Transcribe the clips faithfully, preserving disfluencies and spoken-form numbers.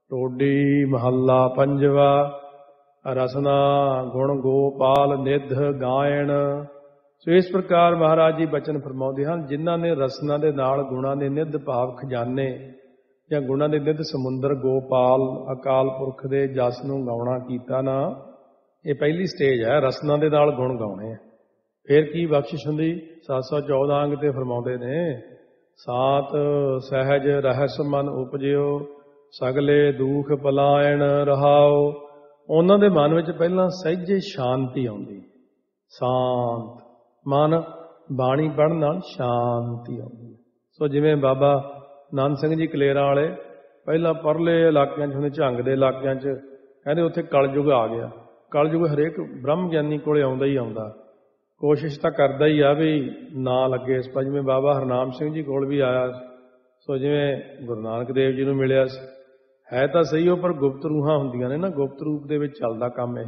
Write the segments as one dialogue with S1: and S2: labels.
S1: टोडी महला पंजवा। रसना गुण गोपाल निध गायन। सो इस प्रकार महाराज जी बचन फरमाउंदे हन, जिन्हां ने रसना दे नाल गुणां दे निध भाव खजाने ਜਾਂ ਗੁਣਾਂ ਦੇ ਨਿਧ ਸਮੁੰਦਰ ਗੋਪਾਲ ਅਕਾਲ ਪੁਰਖ ਦੇ ਜਸ ਨੂੰ ਗਾਉਣਾ ਕੀਤਾ ਨਾ, ਇਹ ਪਹਿਲੀ ਸਟੇਜ ਹੈ। ਰਸਨਾ ਦੇ ਨਾਲ ਗੁਣ ਗਾਉਣੇ ਆ। ਫਿਰ ਕੀ ਬਖਸ਼ਿਸ਼ ਹੁੰਦੀ? ਸੱਤ ਸੌ ਚੌਦਾਂ ਅੰਗ ਤੇ ਫਰਮਾਉਂਦੇ ਨੇ, ਸਾਤ ਸਹਿਜ ਰਹਿਸ ਮਨ ਉਪਜਿਓ ਸਗਲੇ ਦੁਖ ਪਲਾਇਣ ਰਹਾਓ। ਉਹਨਾਂ ਦੇ ਮਨ ਵਿੱਚ ਪਹਿਲਾਂ ਸਹਿਜੇ ਸ਼ਾਂਤੀ ਆਉਂਦੀ, ਸ਼ਾਂਤ ਮਨ, ਬਾਣੀ ਪੜ੍ਹਨ ਨਾਲ ਸ਼ਾਂਤੀ ਆਉਂਦੀ। ਸੋ ਜਿਵੇਂ ਬਾਬਾ ਨਾਨਕ ਸਿੰਘ ਜੀ ਕਲੇਰਾਂ ਵਾਲੇ ਪਹਿਲਾਂ ਪਰਲੇ ਇਲਾਕਿਆਂ 'ਚ ਹੁੰਦੇ, ਝੰਗ ਦੇ ਇਲਾਕਿਆਂ 'ਚ, ਕਹਿੰਦੇ ਉੱਥੇ ਕਲਯੁਗ ਆ ਗਿਆ। ਕਲਯੁਗ ਹਰੇਕ ਬ੍ਰਹਮ ਗਿਆਨੀ ਕੋਲੇ ਆਉਂਦਾ ਹੀ ਆਉਂਦਾ, ਕੋਸ਼ਿਸ਼ ਤਾਂ ਕਰਦਾ ਹੀ ਆ ਵੀ ਨਾ ਲੱਗੇ ਇਸ ਪਰ। ਜਿਵੇਂ ਬਾਬਾ ਹਰਨਾਮ ਸਿੰਘ ਜੀ ਕੋਲ ਵੀ ਆਇਆ, ਸੋ ਜਿਵੇਂ ਗੁਰੂ ਨਾਨਕ ਦੇਵ ਜੀ ਨੂੰ ਮਿਲਿਆ ਸੀ। ਹੈ ਤਾਂ ਸਹੀ ਉਹ, ਪਰ ਗੁਪਤ ਰੂਹਾਂ ਹੁੰਦੀਆਂ ਨੇ ਨਾ, ਗੁਪਤ ਰੂਪ ਦੇ ਵਿੱਚ ਚੱਲਦਾ ਕੰਮ ਇਹ।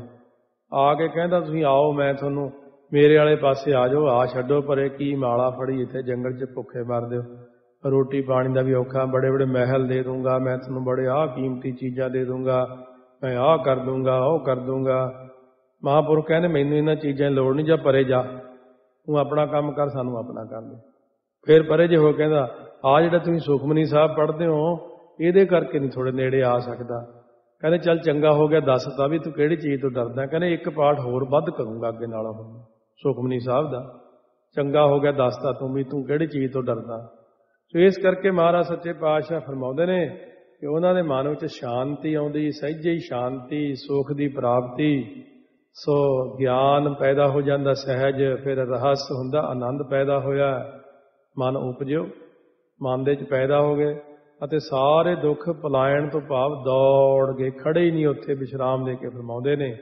S1: ਆ ਕੇ ਕਹਿੰਦਾ ਤੁਸੀਂ ਆਓ, ਮੈਂ ਤੁਹਾਨੂੰ ਮੇਰੇ ਵਾਲੇ ਪਾਸੇ ਆ ਜਾਓ, ਆ ਛੱਡੋ ਪਰੇ ਕੀ ਮਾਲਾ ਫੜੀ ਇੱਥੇ ਜੰਗਲ 'ਚ ਭੁੱਖੇ ਮਰਦੇ ਹੋ, ਰੋਟੀ ਪਾਣੀ ਦਾ ਵੀ ਔਖਾ, ਬੜੇ ਬੜੇ ਮਹਿਲ ਦੇ ਦੂੰਗਾ ਮੈਂ ਤੁਹਾਨੂੰ, ਬੜੇ ਆਹ ਕੀਮਤੀ ਚੀਜ਼ਾਂ ਦੇ ਦੂੰਗਾ ਮੈਂ, ਆਹ ਕਰ ਦੂੰਗਾ ਉਹ ਕਰ ਦੂੰਗਾ। ਮਹਾਂਪੁਰਖ ਕਹਿੰਦੇ ਮੈਨੂੰ ਇਹਨਾਂ ਚੀਜ਼ਾਂ ਦੀ ਲੋੜ ਨਹੀਂ, ਜਾਂ ਪਰੇ ਜਾ, ਤੂੰ ਆਪਣਾ ਕੰਮ ਕਰ, ਸਾਨੂੰ ਆਪਣਾ ਕਰ ਦੇ। ਫਿਰ ਪਰੇ ਜੇ ਹੋ ਕਹਿੰਦਾ ਆਹ ਜਿਹੜਾ ਤੁਸੀਂ ਸੁਖਮਨੀ ਸਾਹਿਬ ਪੜ੍ਹਦੇ ਹੋ ਇਹਦੇ ਕਰਕੇ ਨਹੀਂ ਥੋੜੇ ਨੇੜੇ ਆ ਸਕਦਾ। ਕਹਿੰਦੇ ਚੱਲ ਚੰਗਾ ਹੋ ਗਿਆ, ਦੱਸਤਾ ਵੀ ਤੂੰ ਕਿਹੜੀ ਚੀਜ਼ ਤੋਂ ਡਰਦਾ। ਕਹਿੰਦੇ ਇੱਕ ਪਾਠ ਹੋਰ ਵੱਧ ਕਰੂੰਗਾ ਅੱਗੇ ਨਾਲੋਂ ਸੁਖਮਨੀ ਸਾਹਿਬ ਦਾ। ਚੰਗਾ ਹੋ ਗਿਆ ਦੱਸਤਾ ਤੂੰ ਵੀ ਤੂੰ ਕਿਹੜੀ ਚੀਜ਼ ਤੋਂ ਡਰਦਾ। ਸੋ ਇਸ ਕਰਕੇ ਮਹਾਰਾਜ ਸੱਚੇ ਪਾਤਸ਼ਾਹ ਫਰਮਾਉਂਦੇ ਨੇ ਕਿ ਉਹਨਾਂ ਦੇ ਮਨ ਵਿੱਚ ਸ਼ਾਂਤੀ ਆਉਂਦੀ, ਸਹਿਜੇ ਹੀ ਸ਼ਾਂਤੀ, ਸੁੱਖ ਦੀ ਪ੍ਰਾਪਤੀ। ਸੋ ਗਿਆਨ ਪੈਦਾ ਹੋ ਜਾਂਦਾ ਸਹਿਜ, ਫਿਰ ਰਹੱਸ ਹੁੰਦਾ, ਆਨੰਦ ਪੈਦਾ ਹੋਇਆ, ਮਨ ਉਪਜਿਓ, ਮਨ ਦੇ 'ਚ ਪੈਦਾ ਹੋ ਗਏ, ਅਤੇ ਸਾਰੇ ਦੁੱਖ ਪਲਾਇਣ ਤੋਂ ਭਾਵ ਦੌੜ ਗਏ, ਖੜੇ ਹੀ ਨਹੀਂ ਉੱਥੇ, ਵਿਸ਼ਰਾਮ ਦੇ ਕੇ ਫਰਮਾਉਂਦੇ ਨੇ,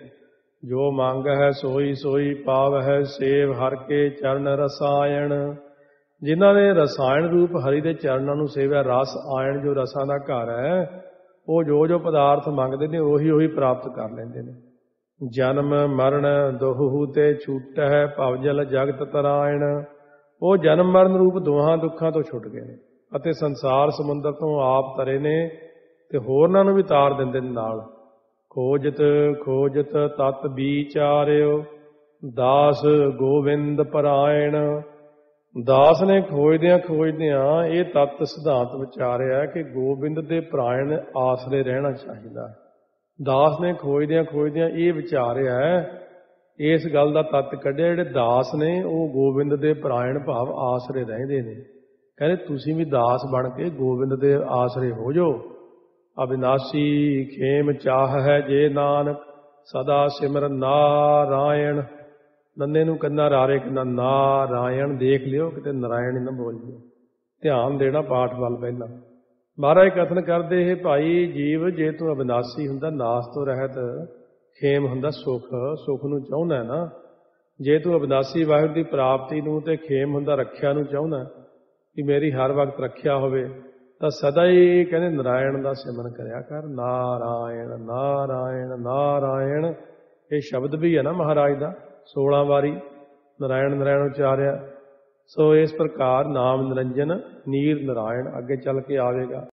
S1: ਜੋ ਮੰਗ ਹੈ ਸੋਈ ਸੋਈ ਪਾਵ ਹੈ ਸੇਵ ਹਰ ਕੇ ਚਰਨ ਰਸਾਇਣ। ਜਿਨ੍ਹਾਂ ਨੇ ਰਸਾਇਣ ਰੂਪ ਹਰੀ ਦੇ ਚਰਨਾਂ ਨੂੰ ਸੇਵਿਆ, ਰਸ ਆਇਣ ਜੋ ਰਸਾਂ ਦਾ ਘਰ ਹੈ, ਉਹ ਜੋ ਜੋ ਪਦਾਰਥ ਮੰਗਦੇ ਨੇ ਉਹੀ ਉਹੀ ਪ੍ਰਾਪਤ ਕਰ ਲੈਂਦੇ ਨੇ। ਜਨਮ ਮਰਨ ਦੋਹੂ ਤੇ ਛੂਟ ਹੈ ਭਵਜਲ ਜਗਤ ਤਰਾਇਣ। ਉਹ ਜਨਮ ਮਰਨ ਰੂਪ ਦੋਹਾਂ ਦੁੱਖਾਂ ਤੋਂ ਛੁੱਟ ਗਏ ਨੇ ਅਤੇ ਸੰਸਾਰ ਸਮੁੰਦਰ ਤੋਂ ਆਪ ਤਰੇ ਨੇ, ਤੇ ਹੋਰਨਾਂ ਨੂੰ ਵੀ ਤਾਰ ਦਿੰਦੇ ਨੇ ਨਾਲ। ਖੋਜਤ ਖੋਜਤ ਤਤ ਵਿਚਾਰਿਓ ਦਾਸ ਗੋਬਿੰਦ ਪਰਾਇਣ। ਦਾਸ ਨੇ ਖੋਜਦਿਆਂ ਖੋਜਦਿਆਂ ਇਹ ਤੱਤ ਸਿਧਾਂਤ ਵਿਚਾਰਿਆ ਕਿ ਗੋਬਿੰਦ ਦੇ ਪਰਾਇਣ ਆਸਰੇ ਰਹਿਣਾ ਚਾਹੀਦਾ। ਦਾਸ ਨੇ ਖੋਜਦਿਆਂ ਖੋਜਦਿਆਂ ਇਹ ਵਿਚਾਰਿਆ, ਇਸ ਗੱਲ ਦਾ ਤੱਤ ਕੱਢਿਆ, ਜਿਹੜੇ ਦਾਸ ਨੇ ਉਹ ਗੋਬਿੰਦ ਦੇ ਪਰਾਇਣ ਭਾਵ ਆਸਰੇ ਰਹਿੰਦੇ ਨੇ। ਕਹਿੰਦੇ ਤੁਸੀਂ ਵੀ ਦਾਸ ਬਣ ਕੇ ਗੋਬਿੰਦ ਦੇ ਆਸਰੇ ਹੋ ਜਾਓ। ਅਬਿਨਾਸੀ ਖੇਮ ਚਾਹ ਹੈ ਜੇ ਨਾਨਕ ਸਦਾ ਸਿਮਰ ਨਾਰਾਇਣ। ਨੰਨੇ ਨੂੰ ਕੰਨਾ ਰਾਰੇ ਕੰਨਾ ਨਾਰਾਇਣ ਦੇਖ ਲਿਓ, ਕਿਤੇ ਨਾਰਾਇਣ ਹੀ ਨਾ ਬੋਲ ਲਿਓ। ਧਿਆਨ ਦੇਣਾ ਪਾਠ ਵੱਲ ਪਹਿਲਾਂ। ਮਹਾਰਾਜ ਕਥਨ ਕਰਦੇ, ਇਹ ਭਾਈ ਜੀਵ, ਜੇ ਤੂੰ ਅਬਿਨਾਸੀ ਹੁੰਦਾ, ਨਾਸ ਤੋਂ ਰਹਿਤ, ਖੇਮ ਹੁੰਦਾ ਸੁੱਖ, ਸੁੱਖ ਨੂੰ ਚਾਹੁੰਦਾ ਨਾ, ਜੇ ਤੂੰ ਅਬਿਨਾਸੀ ਵਾਹਿਗੁਰੂ ਦੀ ਪ੍ਰਾਪਤੀ ਨੂੰ, ਤੇ ਖੇਮ ਹੁੰਦਾ ਰੱਖਿਆ ਨੂੰ ਚਾਹੁੰਦਾ ਕਿ ਮੇਰੀ ਹਰ ਵਕਤ ਰੱਖਿਆ ਹੋਵੇ, ਤਾਂ ਸਦਾ ਹੀ ਕਹਿੰਦੇ ਨਾਰਾਇਣ ਦਾ ਸਿਮਰਨ ਕਰਿਆ ਕਰ। ਨਾਰਾਇਣ ਨਾਰਾਇਣ ਨਾਰਾਇਣ ਇਹ ਸ਼ਬਦ ਵੀ ਹੈ ਨਾ ਮਹਾਰਾਜ ਦਾ, ਸੋਲਾਂ ਵਾਰੀ ਨਾਰਾਇਣ ਨਾਰਾਇਣ ਉਚਾਰਿਆ। ਸੋ ਇਸ ਪ੍ਰਕਾਰ ਨਾਮ ਨਿਰੰਜਨ ਨੀਰ ਨਾਰਾਇਣ ਅੱਗੇ ਚੱਲ ਕੇ ਆਵੇਗਾ।